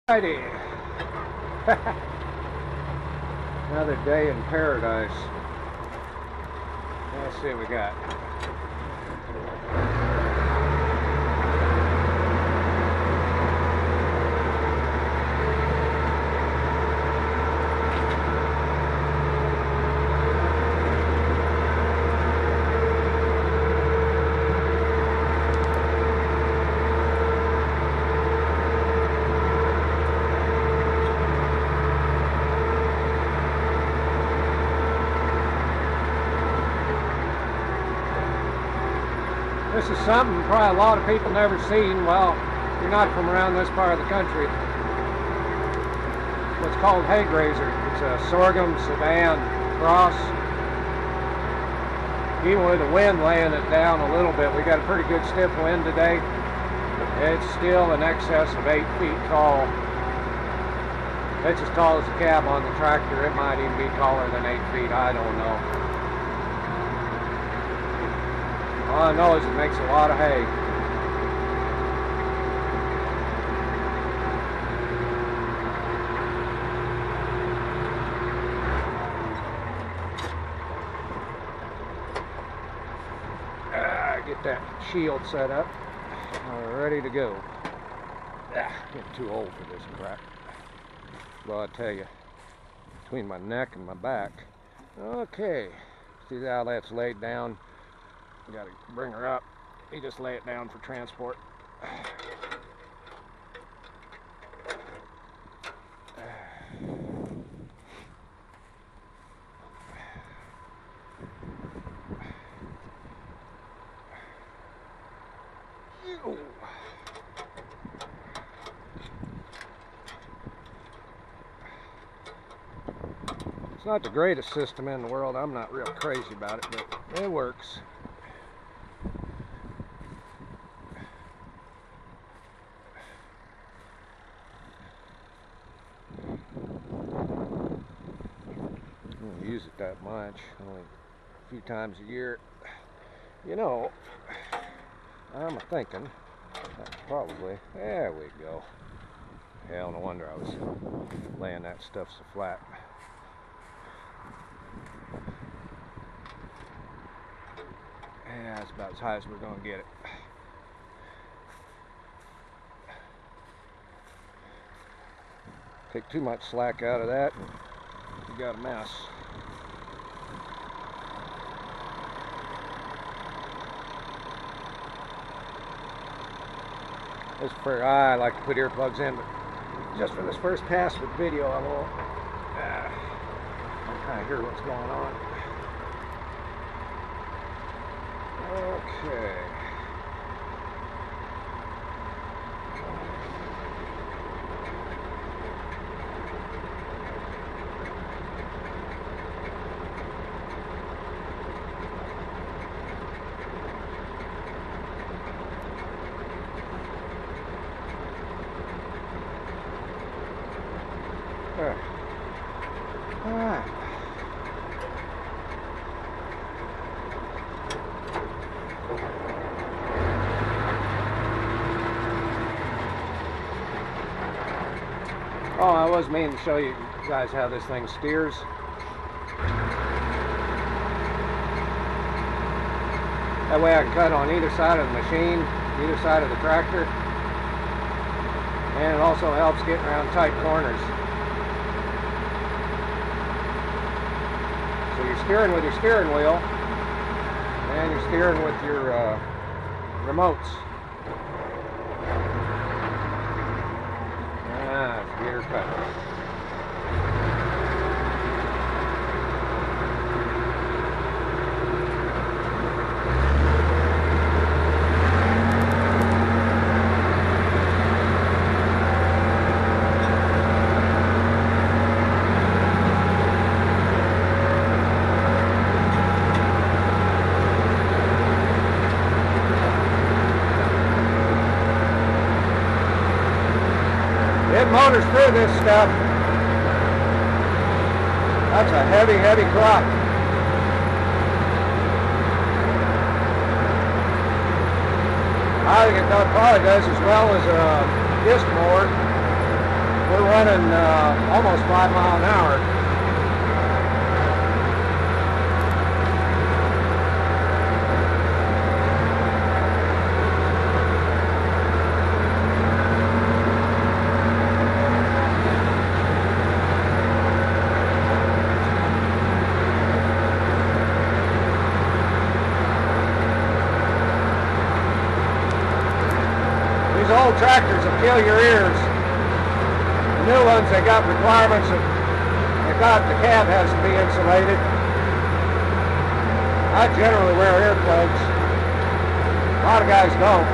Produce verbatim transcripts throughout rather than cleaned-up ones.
Alrighty. Another day in paradise. Let's see what we got. This is something probably a lot of people never seen. Well, you're not from around this part of the country. What's called hay grazer. It's a sorghum Sudan cross. Even with the wind laying it down a little bit, we got a pretty good stiff wind today. It's still in excess of eight feet tall. It's as tall as the cab on the tractor. It might even be taller than eight feet. I don't know. All I know is it makes a lot of hay. Ah, get that shield set up. We're ready to go. Ah, getting too old for this crap. Well, I tell you, between my neck and my back. Okay, see how that's laid down. Got to bring her up. You just lay it down for transport. It's not the greatest system in the world. I'm not real crazy about it, but it works. Use it that much, only a few times a year. You know, I'm thinking probably, there we go. Hell, no wonder I was laying that stuff so flat. Yeah, that's about as high as we're gonna get it. Take too much slack out of that, and you got a mess. This for I like to put earplugs in, but just for this first pass with video, I will uh, I'll kind of hear what's going on. Okay. There. All right. Oh, I was meaning to show you guys how this thing steers. That way I can cut on either side of the machine, either side of the tractor. And it also helps getting around tight corners. So you're steering with your steering wheel, and you're steering with your uh, remotes. Ah, it's gear cut. It motors through this stuff. That's a heavy, heavy crop. I think it probably does as well as a disc mower. We're running uh, almost five mile an hour. These old tractors will kill your ears. The new ones, they got requirements that they got the cab has to be insulated. I generally wear earplugs. A lot of guys don't.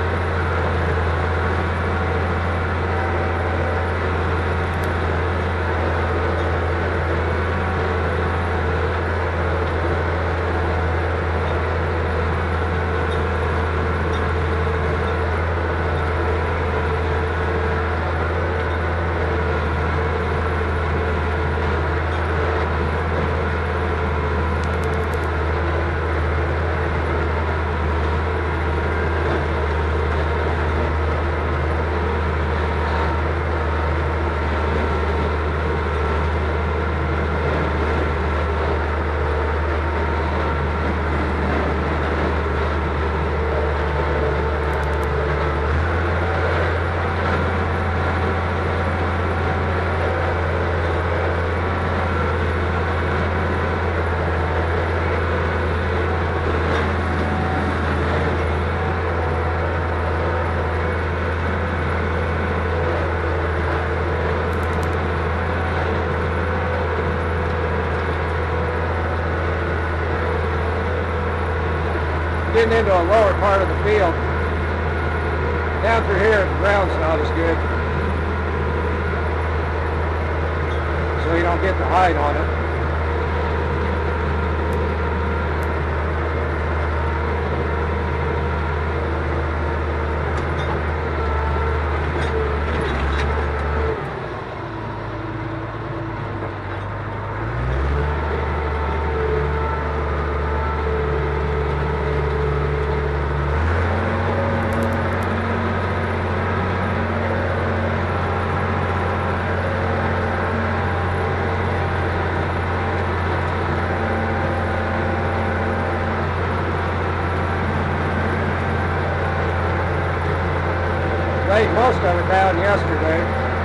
Getting into a lower part of the field. Down through here, the ground's not as good. So you don't get the height on it. Laid most of it down yesterday.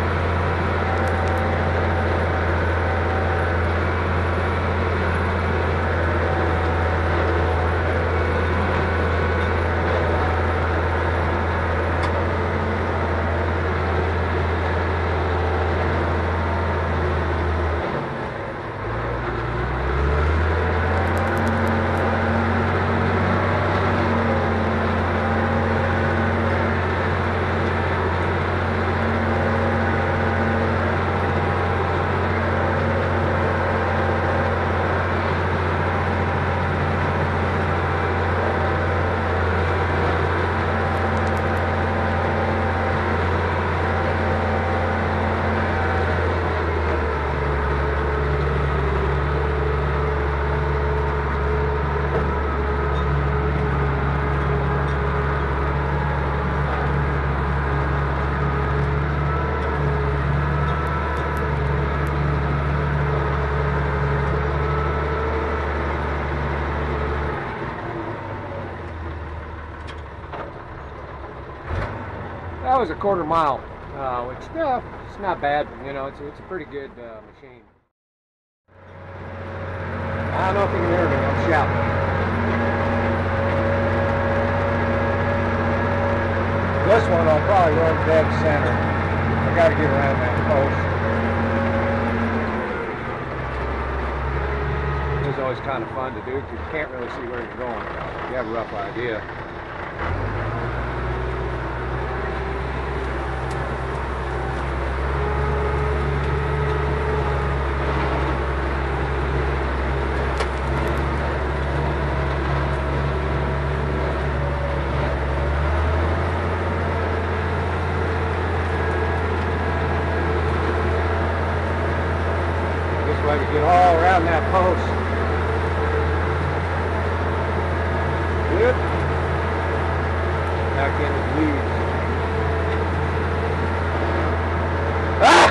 That was a quarter mile, uh, which yeah, it's not bad. You know, it's it's a pretty good uh, machine. I don't know if you can hear me. I'm shouting. This one I'll probably run dead center. I got to get around that post. It's always kind of fun to do because you can't really see where you're going. You have a rough idea. This way to get all around that post. Good. Back into the weeds. Ah!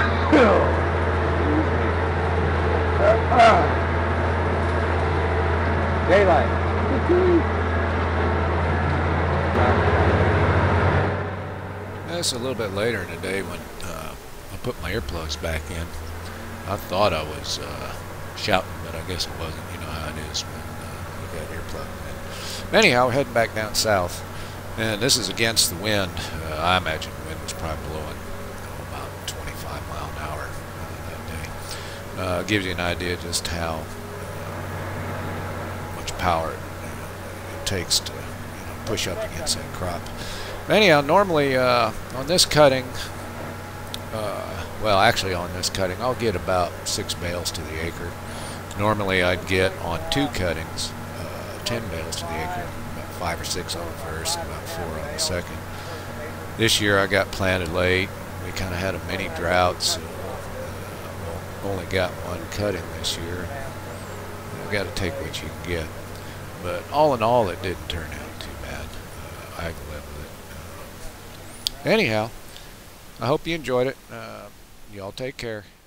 That's a little bit later in the day when uh, I put my earplugs back in. I thought I was uh, shouting, but I guess it wasn't. You know how it is when uh, you got earplugs in. Anyhow, we're heading back down south, and this is against the wind. Uh, I imagine the wind was probably blowing oh, about twenty-five mile an hour uh, that day. Uh, gives you an idea just how uh, much power it, uh, it takes to you know, push up against that crop. Anyhow, normally uh, on this cutting, uh, well, actually on this cutting, I'll get about six bales to the acre. Normally, I'd get on two cuttings, uh, ten bales to the acre, about five or six on the first, and about four on the second. This year, I got planted late. We kind of had a mini drought, so uh, only got one cutting this year. You got to take what you can get. But all in all, it didn't turn out too bad. Uh, I can live with it. Anyhow, I hope you enjoyed it. Uh, y'all take care.